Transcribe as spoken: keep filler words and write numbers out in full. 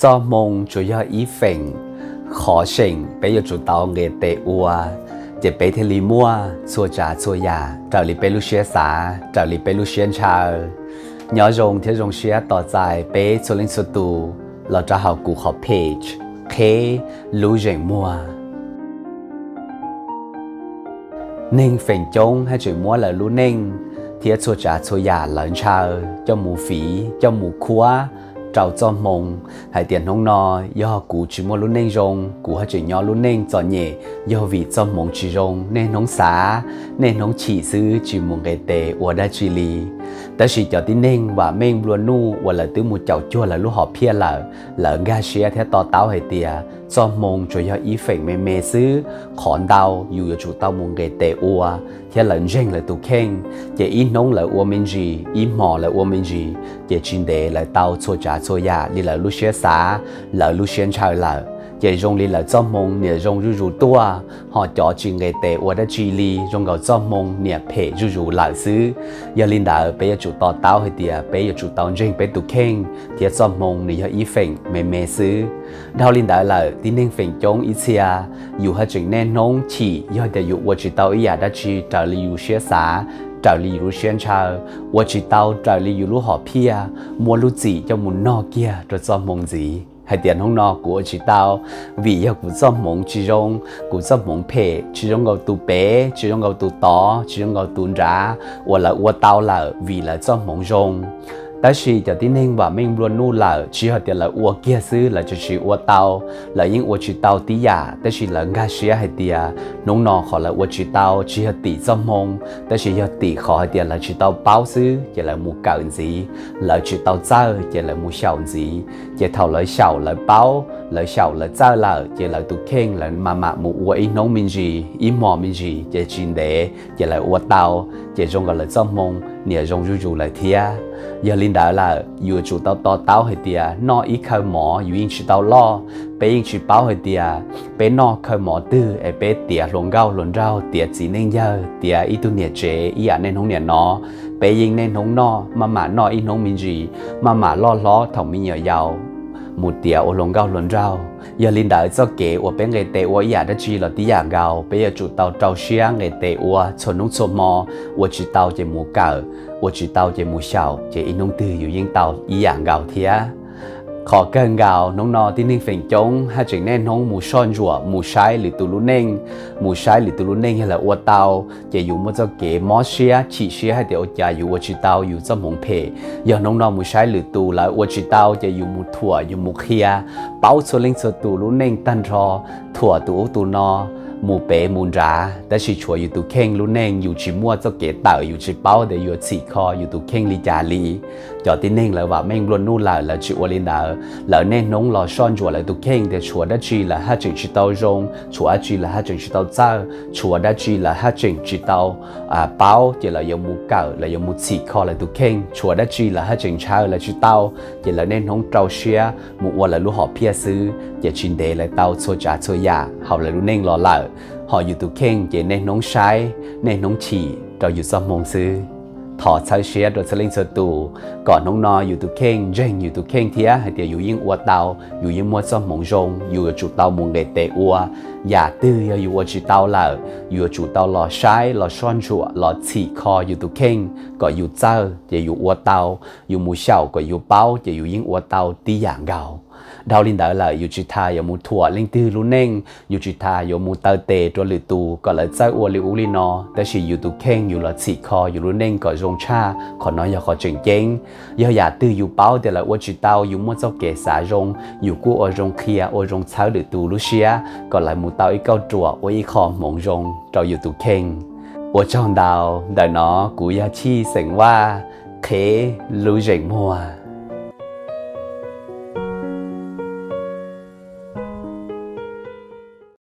cho mong chủ yếu ý phèn khó sinh bây giờ chủ tàu nghề tệ ua chỉ bây thì li mua xua trả xua giả trở li bây lu xia xả trở li bây lu xuyên chào nhớ rong thế rong xiaต่อใจbây số linh số tuเราจะhọc cụ học page khé lu rèn mua nên phèn trống hay chửi mua là lu nên thiết xua trả xua giả lớn chào cho mù phí cho mù khóa trâu cho mông hay tiền không no do cụ chỉ mua luôn nên rong cụ hay chỉ nhỏ luôn nên cho nhẹ do vì cho mông chỉ rong nên không xả nên không chỉ xứ chỉ muốn cái tệ ở đây chỉ liแต่สิเจ้าที่เน่งว่าเม่งบลัวนู่ว่าละตื้อมูเจ้าจั่วละลูกหอบเพี้ยละละกาเชียแท้ต่อเต้าให้เตียจอมมงช่วยอีเฟกเมเมซื้อขอนดาวอยู่อยู่จู่เต้ามงเกเตอัวเท่าหลังเร่งเลยตุเข่งเจอีน้องเลยอัวมินจีอีหมอเลยอัวมินจีเจจินเดเลยเต้าชัวจ่าชัวยาลีเลยลูกเชียสาเลยลูกเชียนชายเลยgiờ rong li là cho mông nè rong rú rú tua họ cho chuyện ngày tệ ở đó chi li rong gạo cho mông nè phê rú rú lại xứ giờ linh đạo bây giờ chủ tàu tàu hay tiệt bây giờ chủ tàu riêng bây tụ khen thì cho mông nè giờ ý phèn mẹ mẹ xứ đào linh đạo là tin nên phèn chống ý xia dù hai chuyện nên nông chỉ giờ để dù ở chủ tàu ý à đã chi trả li dù xia xả trả li dù xuyên chào ở chủ tàu trả li dù lúc họ pia mua lúc gì cho muốn no kia rồi cho mông gì hay tiền không no của chị tao vì giờ của do mong chỉ rong của do mong phê chỉ rong gạo tụ bé chỉ rong gạo tụ to chỉ rong gạo tụ giá hoặc là của tao là vì là do mong rongแต่สิจะที่นิ่งว่าไม่รู้นู่นละชีหัดเดียละอัวเกียซื้อละจะชีอัวเตาละยิ่งอัวชีเตาตียาแต่สิละงาเสียให้เดียน้องนอขอละอัวชีเตาชีหัดตีจมงแต่สิหัดตีขอให้เดียละชีเตาเป้าซื้อจะละมูเก่าสีละชีเตาเจ้าจะละมูเฉาสีจะเท่าละเฉาละเป้าละเฉาละเจ้าละจะละตุเข่งละมามามูอัวอีน้องมินจีอีหมอมินจีจะจินเดจะละอัวเตาจะจงกันละจมงเนี่ยจงจู่จู่ละเทียgiờ linh đạo là dù chủ tàu to tàu hay tiệt nó ít khơi mỏ dù yên chỉ tàu lo bé yên chỉ báo hay tiệt bé nó khơi mỏ tư ấy bé tiệt luồn gạo luồn rau tiệt chỉ nên giờ tiệt ít tu nhiệt chế ít à nên không nhiệt nó bé yên nên không no mà mà nó ít không mình gì mà mà lo lo thòng mình nhờ giàu một tiệt ở luồn gạo luồn rau giờ linh đạo cho kể ở bên ngày tệ ở ít đó chỉ là tí dạng gạo bé giờ chủ tàu trâu xia ngày tệ ở chốn nông chốn mò ở chỉ tàu chỉ mua cờ我知道这木小这一弄对有引导一样高贴，ขอเกินเก่าน้องนอที่นิ่งเฟ่งจงให้จึงแน่น้องหมูซ่อนจั่วหมูใช้หรือตุลุเน่งหมูใช้หรือตุลุเน่งให้ละอวดเตาจะอยู่มั่วเจ้าเก๋มอเชียฉีเชียให้เดี๋ยวจะอยู่อวดจีเตาอยู่เจ้าหงเพอย่างน้องนอหมูใช้หรือตูละอวดจีเตาจะอยู่หมูถั่วอยู่หมูเคียเป้าส่วนเล่งส่วนตุลุเน่งตันรอถั่วตูตูนอหมูเป๋หมูจ๋าแต่สิชัวอยู่ตุเข่งลุเน่งอยู่ชิมัวเจ้าเก๋เต่าอยู่ชิเป้าเดี๋ยวอยู่ฉีคออยู่ตุเข่งลีจาลีจอดที่เน่งเลยว่าแม่งล้วนนู่นละแล้วชิวลินดาแล้วเน่งน้องรอซ่อนจั่วเลยตุเข่งแต่ชัวได้จีละฮัจจิงชิเตาจงชัวจีละฮัจจิงชิเตาเจ้าชัวได้จีละฮัจจิงชิเตาอ่าเป้าเดี๋ยวเรายังมูเก่าเรายังมูฉีคอเลยตุเข่งชัวได้จีละฮัจจิงเช้าเลยชิเตาเดี๋ยวเราเน่งน้องเจ้าเชียมูวัวเลยรู้หอบเพียซื้อเดี๋ยวชินเดเลยเตาโซจ่าโซยาเขาเลยรู้เน่งรอละhọอยู่ตุเข่งเจเน่น้องใช้เน่น้องฉี่เราอยู่ซ้อมมงซื้อถอดใช้เชียร์โดยสลิงสตูก่อนน้องนออยู่ตุเข่งเร่งอยู่ตุเข่งเทียให้เดี๋ยวอยู่ยิ่งอวดเตาอยู่ยิ่งมัวซ้อมมงจงอยู่จุดเตามงเดเตอัวอย่าตื้ออยู่อวดจุดเตาเหล่าอยู่จุดเตาหล่อใช้หล่อช้อนจั่วหล่อฉี่คออยู่ตุเข่งก็อยู่เจ้าจะอยู่อวดเตาอยู่มูเฉาก็อยู่เป้าจะอยู่ยิ่งอวดเตาตีอย่างเก่าดาวลินดาlàอยู่จิตาอยู่มูถั่วลิงตื้อลุ้นเน่งอยู่จิตาอยู่มูเตอเตตัวหรือตูก็เลยเจ้าอัวลิอุลินอแต่สิอยู่ตุเข่งอยู่ละฉีคออยู่ลุ้นเน่งก็จงชาขอน้อยอย่าขอเจ๋งเจ๋งอย่าอย่าตื้ออยู่เป้าแต่ละอัวจิตาอยู่มัวเจ้าเกศาจงอยู่กู้อัวจงเคลียอัวจงเช้าหรือตูลุเชียก็เลยมูเตาอีเก้าจั่วอัวอีคอหมงจงเราอยู่ตุเข่งอัวจองดาวแต่เนาะกูยาชีเสียงว่าเครู้เจ๋งมัว